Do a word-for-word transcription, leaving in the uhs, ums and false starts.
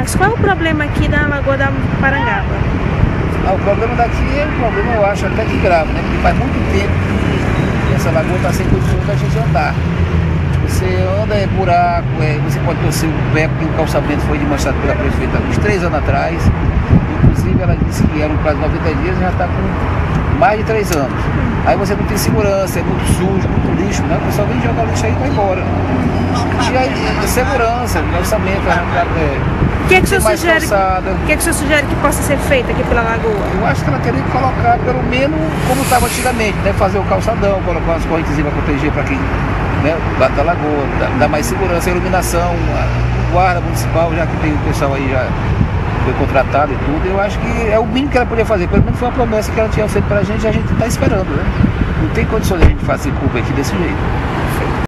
Marcos, qual é o problema aqui da Lagoa da Parangaba? Ah, o problema daqui é um problema, eu acho, até que grave, né? Porque faz muito tempo que essa lagoa está sem condições da gente andar. Você anda, é buraco, é, você pode torcer o pé, porque o calçamento foi desmanchado pela prefeita há uns três anos atrás. Inclusive, ela disse que era um prazo de noventa dias e já está com mais de três anos. Aí você não tem segurança, é muito sujo, muito lixo, né? O pessoal vem jogar lixo aí e vai embora. E aí, é segurança, orçamento, é, O que é que o senhor mais sugere? calçada. O que é que o senhor sugere que possa ser feito aqui pela lagoa? Eu acho que ela teria que colocar pelo menos como estava antigamente, né? Fazer o calçadão, colocar umas correntezinhas para proteger para quem, né? Da, da lagoa, dar, dar mais segurança, iluminação, a guarda municipal, já que tem o pessoal aí já foi contratado e tudo. Eu acho que é o mínimo que ela podia fazer, pelo menos foi uma promessa que ela tinha feito para a gente e a gente está esperando, né? Não tem condições de a gente fazer curva aqui desse jeito.